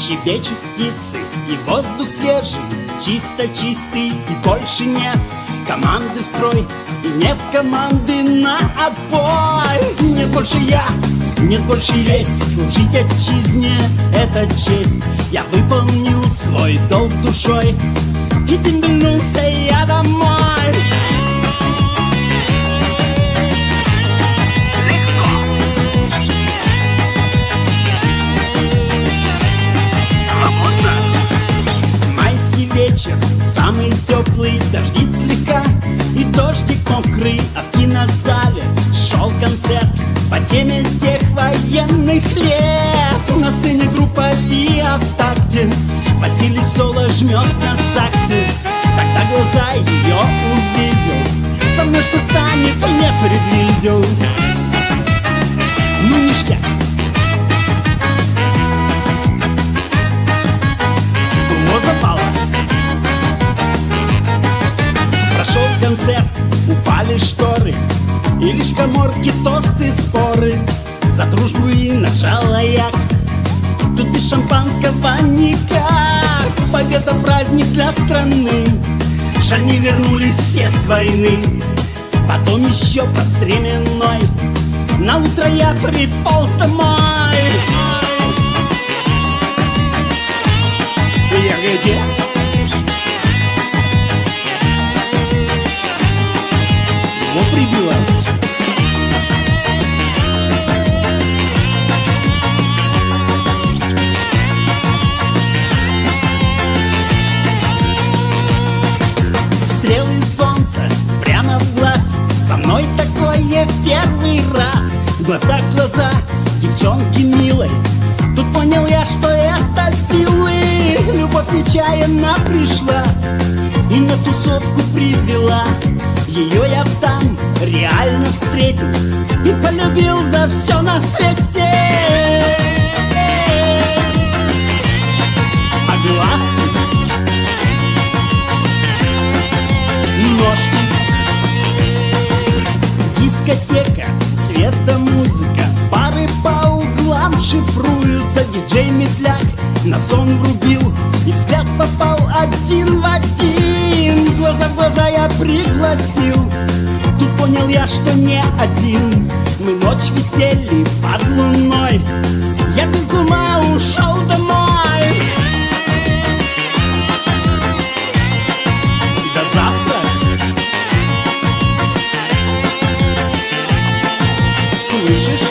Щебечут птицы, и воздух свежий, чисто чистый, и больше нет команды в строй, и нет команды на отбой. Нет больше я, нет больше есть, служить отчизне — это честь. Я выполнил свой долг душой, и дембельнулся я домой. Вечер самый теплый, дождит слегка, и дождик мокрый, а в кинозале шел концерт по теме тех военных лет. На сцене группа Виа в такте, Василий Соло жмет на саксе. Тогда глаза ее увидел, со мной что станет, не предвидел. Ну ништяк. Вот запало. Прошел концерт, упали шторы, и лишь в каморке тосты, споры за дружбу и начало як. Тут без шампанского никак. Победа — праздник для страны. Жаль, не вернулись все с войны. Потом еще по стременной на утро я приполз домой. Я где? Его прибило. Стрелы солнца прямо в глаз, со мной такое в первый раз. Глаза в глаза девчонки милой, тут понял я, что это силы. Любовь нечаянно пришла и на тусовку привела. Ее я там реально встретил и полюбил за все на свете. А глазки, ножки, дискотека, цвета музыка, пары по углам шифруются. Диджей Медляк на сон врубил, и взгляд попал один в один. Глаза в глаза я пригласил, тут понял я, что не один. Мы ночь висели под луной, я без ума ушел домой. До завтра. Слышишь?